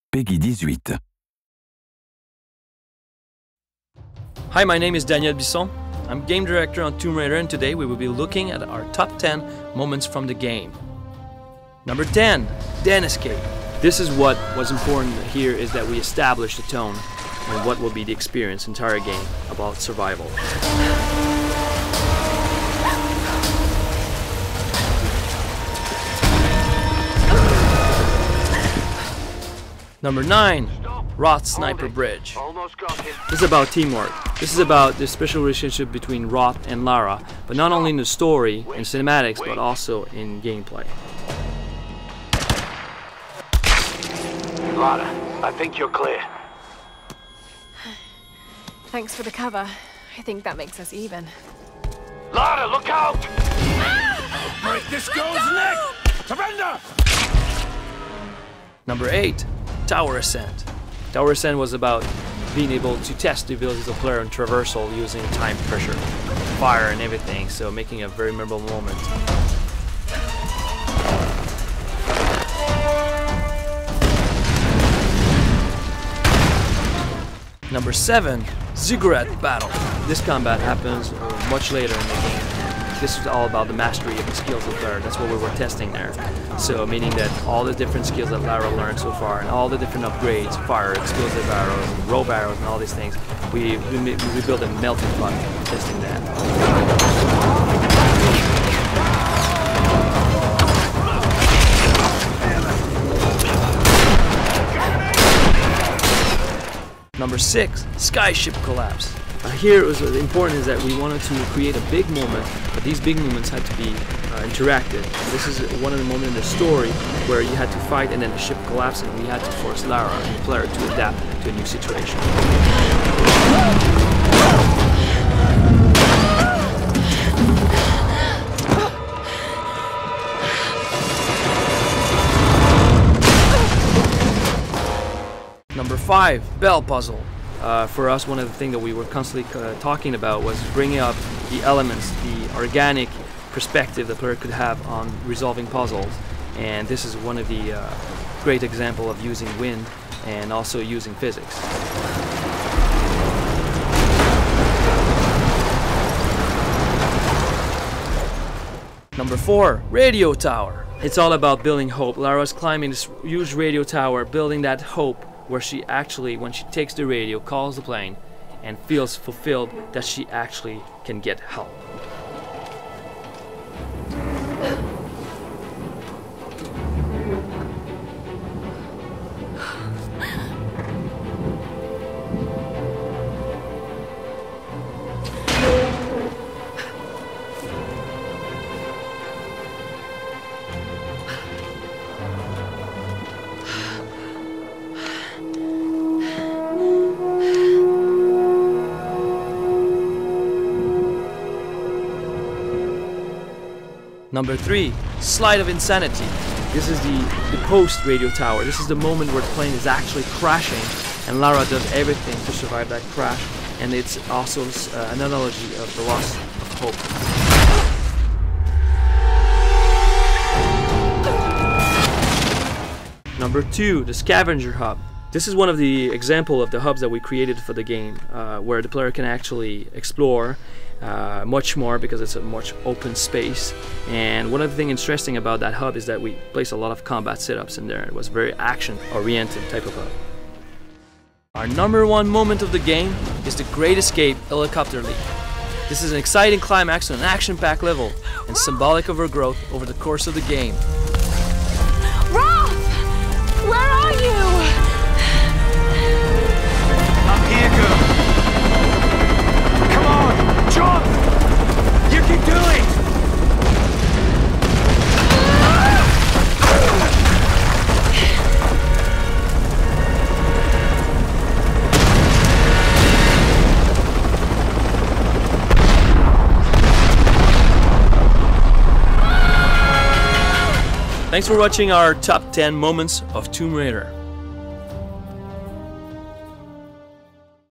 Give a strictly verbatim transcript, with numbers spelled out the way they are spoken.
Peggy eighteen. Hi, my name is Daniel Bisson. I'm game director on Tomb Raider, and today we will be looking at our top ten moments from the game. Number ten, Den Escape. This is what was important here, is that we establish the tone and what will be the experience entire game about survival. Number nine, Roth Sniper Bridge. This is about teamwork. This is about the special relationship between Roth and Lara, but not only in the story and cinematics, but also in gameplay. Lara, I think you're clear. Thanks for the cover. I think that makes us even. Lara, look out! Break this girl's neck! Surrender! Number eight, Tower Ascent. Tower Ascent was about being able to test the abilities of the player in traversal using time, pressure, fire and everything, so making a very memorable moment. Number seven, Ziggurat Battle. This combat happens uh, much later in the game. This is all about the mastery of the skills of the player. That's what we were testing there. So meaning that all the different skills that Lara learned so far and all the different upgrades, fire, explosive arrows, rope arrows and all these things, we, we, we built a melting pot testing that. Number six, Skyship Collapse. Uh, here, it was, uh, important is that we wanted to create a big moment, but these big moments had to be uh, interactive. This is one of the moments in the story where you had to fight and then the ship collapsed and we had to force Lara and the player to adapt to a new situation. Number five, Bell Puzzle. Uh, for us, one of the things that we were constantly uh, talking about was bringing up the elements, the organic perspective the player could have on resolving puzzles. And this is one of the uh, great examples of using wind and also using physics. Number four, Radio Tower. It's all about building hope. Lara's climbing this huge radio tower, building that hope, where she actually, when she takes the radio, calls the plane, and feels fulfilled that she actually can get help. Number three, Slide of Insanity. This is the, the post-radio tower. This is the moment where the plane is actually crashing and Lara does everything to survive that crash, and it's also uh, an analogy of the loss of hope. Number two, the Scavenger Hub. This is one of the examples of the hubs that we created for the game, uh, where the player can actually explore uh, much more because it's a much open space. And one of the things interesting about that hub is that we place a lot of combat setups in there. It was very action-oriented type of hub. Our number one moment of the game is the Great Escape Helicopter Leap. This is an exciting climax on an action-packed level and symbolic of our growth over the course of the game. Roth! Where are you? I'm here, girl. Come on, jump! You can do it! Thanks for watching our top ten moments of Tomb Raider.